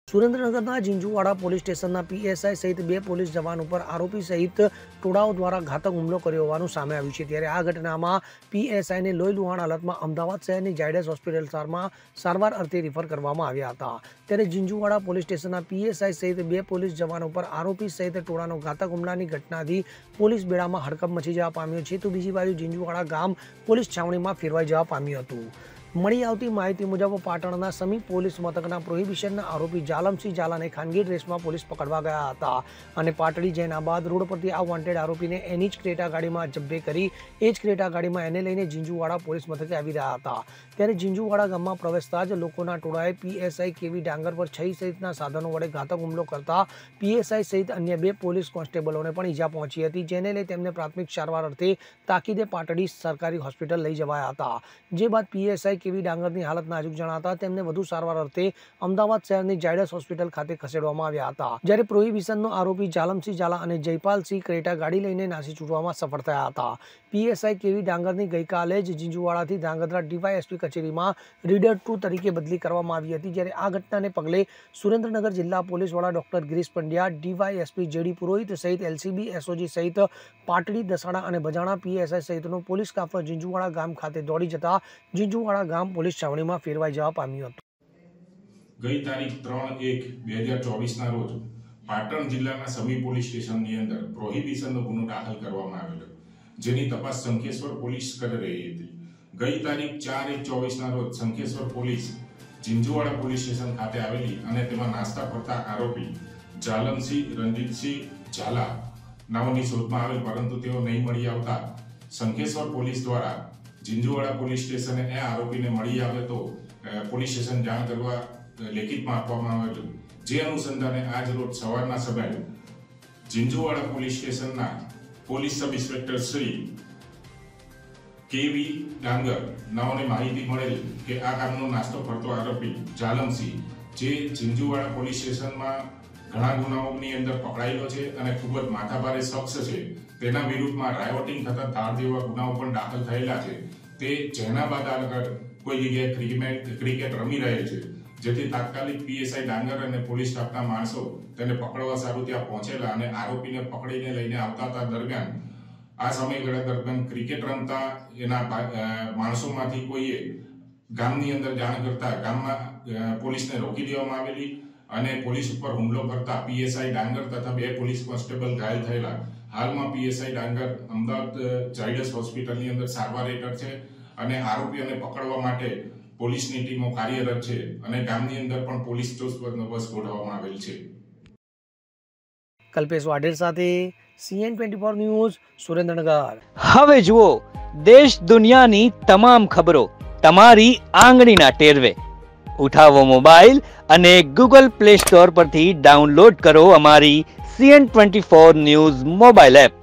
સુરેન્દ્રનગરના ઝીંઝુવાડા પોલીસ સ્ટેશનના પીએસઆઈ સહિત 2 પોલીસ જવાન ઉપર આરોપી સહિત ટોળાઓ દ્વારા ઘાતક હુમલો કર્યો હોવાનું સામે આવ્યું છે। ત્યારે આ ઘટનામાં પીએસઆઈને લોહી લુહાણ હાલતમાં અમદાવાદ શહેરની ઝાયડસ હોસ્પિટલમાં સારવાર અર્થે રિફર કરવામાં આવ્યા હતા। ત્યારે ઝીંઝુવાડા પોલીસ સ્ટેશનના પીએસઆઈ સહિત 2 પોલીસ જવાનો પર આરોપી સહિત ટોળાનો ઘાતક હુમલાની ઘટનાથી પોલીસ બેડામાં હડકંપ મચી જવા પામ્યો છે, તો બીજી બાજુ ઝીંઝુવાડા ગામ પોલીસ છાવણીમાં ફેરવાઈ જવા પામ્યું હતું। મળી આવતી માહિતી મુજબ પાટણના સમી પોલીસ મથકના પ્રોહિબિશનના આરોપી જાલમસિંહ ઝાલાને ખાનગી ડ્રેસમાં પોલીસ પકડવા ગયા હતા અને પાટડી જૈનાબાદ રોડ પરથી આ વોન્ટેડ આરોપીને એની જ ક્રેટા ગાડીમાં જબ્બે કરી એ જ ક્રેટા ગાડીમાં એને લઈને ઝીંઝુવાડા પોલીસ મથકે આવી રહ્યા હતા। ત્યારે ઝીંઝુવાડા ગામમાં પ્રવેશતા જ લોકોના ટોળાએ પીએસઆઈ કેવી ડાંગર પર 6 સહિતના સાધનો વડે ઘાતક હુમલો કરતા પીએસઆઈ સહિત અન્ય 2 પોલીસ કોન્સ્ટેબલોને પણ ઈજા પહોંચી હતી, જેને લઈ તેમને પ્રાથમિક સારવાર અર્થે તાકીદે પાટડી સરકારી હોસ્પિટલ લઈ જવાયા હતા। જે બાદ પીએસઆઈ કેવી ડાંગરની હાલત નાજુક જણાતા તેમને વધુ સારવાર અર્થે અમદાવાદ શહેરની ઝાયડસ હોસ્પિટલ ખાતે ખસેડવામાં આવ્યા હતા। જ્યારે પ્રોહિબિશનનો આરોપી જાલમસિંહ ઝાલા અને જયપાલસિંહ ક્રેટા ગાડી લઈને નાસી છૂટવામાં સફળ થયા હતા। પીએસઆઈ કેવી ડાંગરની ગઈકાલે જ ઝીંઝુવાડાથી ધ્રાંગધ્રા ડીવાયએસપી કચેરીમાં રીડર 2 તરીકે બદલી કરવામાં આવી હતી। જ્યારે આ ઘટનાને પગલે સુરેન્દ્રનગર જિલ્લા પોલીસ વડા doctor Girish Pandya, DYSP J D Purohit સહિત એલસીબી, એસઓજી સહિત પાટડી, દસાડા અને બજાણા પીએસઆઈ સહિતનો પોલીસ કાફલો ઝીંઝુવાડા ગામ ખાતે દોડી જતા ઝીંઝુવાડા ગામ પોલીસ છાવણીમાં ફેરવાઈ જવા પામ્યું હતું। ગઈ તારીખ 3/1/2024 રોજ પાટણ જિલ્લાના સમી પોલીસ સ્ટેશનની અંદર પ્રોહિબિશનનો ગુનો દાખલ કરવામાં આવેલો, જેની તપાસ શંખેશ્વર પોલીસ કરી રહી હતી। ગઈ તારીખ 4/1/24 રોજ Shankheshwar police Jhinjhuwada police station ખાતે આવેલી અને તેમાં નાસ્તા ફરતા આરોપી જાલમસિંહ રણજીતસિંહ ઝાલા નામની શોધમાં આવેલ, પરંતુ તેઓ નહીં મળી આવતા શંખેશ્વર પોલીસ દ્વારા ઝીંઝુવાડા પોલીસ સ્ટેશને એ આરોપીને મળી આવે તો પોલીસ સ્ટેશન જાણ કરવા લેખિતમાં આપવામાં આવેલું। જે અનુસંધાને આજ રોજ સવારના સમયે ઝીંઝુવાડા પોલીસ સ્ટેશનના police sub inspector Shri K V Dangar નાઓને માહિતી મળેલ કે આ કામનો નાસ્તો ફરતો આરોપી જાલમસિંહ, જે ઝીંઝુવાડા પોલીસ સ્ટેશનમાં ઘણા ગુનાઓની અંદર પકડાયેલો છે અને ખૂબ જ માથાભારે શખ્સ છે, તેના વિરુદ્ધમાં રાયોટિંગ થતા ધાર જેવા ગુનાઓ પણ દાખલ થયેલા છે। તે જૈનાબાદ આગળ કોઈ જગ્યાએ ક્રિકેટ રમી રહે છે, જેથી તાત્કાલિક પીએસઆઈ ડાંગર અને પોલીસ સ્ટાફના માણસો તેને પકડવા સારું ત્યાં પહોંચેલા અને આરોપીને પકડીને લઈને આવતા હતા। દરમિયાન આ સમયગાળા દરમિયાન ક્રિકેટ રમતા એના માણસોમાંથી કોઈએ ગામની અંદર જાણ કરતા ગામમાં પોલીસને રોકી દેવામાં આવેલી અને પોલીસ ઉપર હુમલો કરતા પીએસઆઈ ડાંગર તથા 2 પોલીસ કોન્સ્ટેબલ ઘાયલ થયેલા। હાલમાં પીએસઆઈ ડાંગર અમદાવાદ ઝાયડસ હોસ્પિટલની અંદર સારવાર હેઠળ છે અને આરોપીઓને પકડવા માટે પોલીસની ટીમો કાર્યરત છે અને ગામની અંદર પણ પોલીસ ચુસ્ત બંદોબસ્ત ગોઠવવામાં આવેલ છે। કલ્પેશ વાઢેર સાથે CN24 ન્યૂઝ, સુરેન્દ્રનગર। હવે જુઓ દેશ દુનિયાની તમામ ખબરો તમારી આંગળીના ટેરવે। ઉઠાવો મોબાઈલ અને ગૂગલ પ્લે સ્ટોર પરથી ડાઉનલોડ કરો અમારી CN24 ન્યૂઝ મોબાઈલ એપ।